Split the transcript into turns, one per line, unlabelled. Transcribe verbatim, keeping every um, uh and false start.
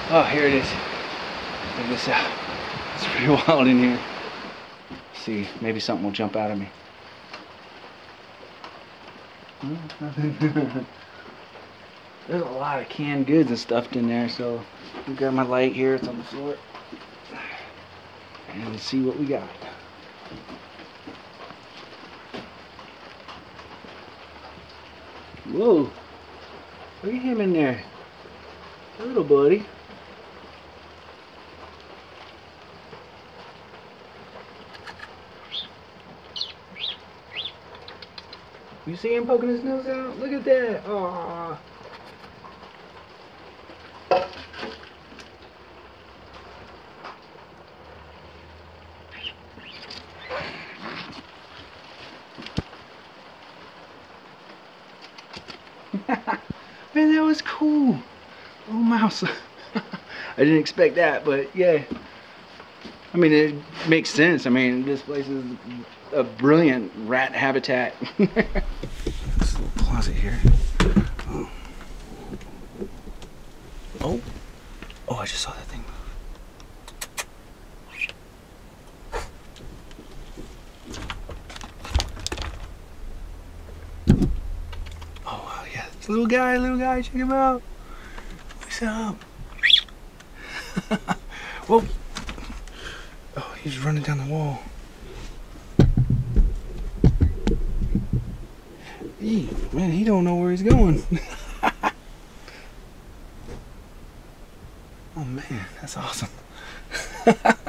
Oh, here it is. Check this out. It's pretty wild in here. Let's see, maybe something will jump out at me. There's a lot of canned goods and stuff in there, so I'll grab my light here. It's on the floor. And see what we got. Whoa. Look at him in there. Little buddy. You see him poking his nose out? Look at that. Aww. Man, that was cool. Oh, mouse. I didn't expect that, but yeah. I mean, it makes sense. I mean, this place is a brilliant rat habitat. This little closet here. Oh. Oh. Oh, I just saw that thing move. Oh, wow, yeah. This little guy, little guy, check him out. What's up? Whoa. Oh, he's running down the wall. Hey, man, he don't know where he's going. Oh man, that's awesome.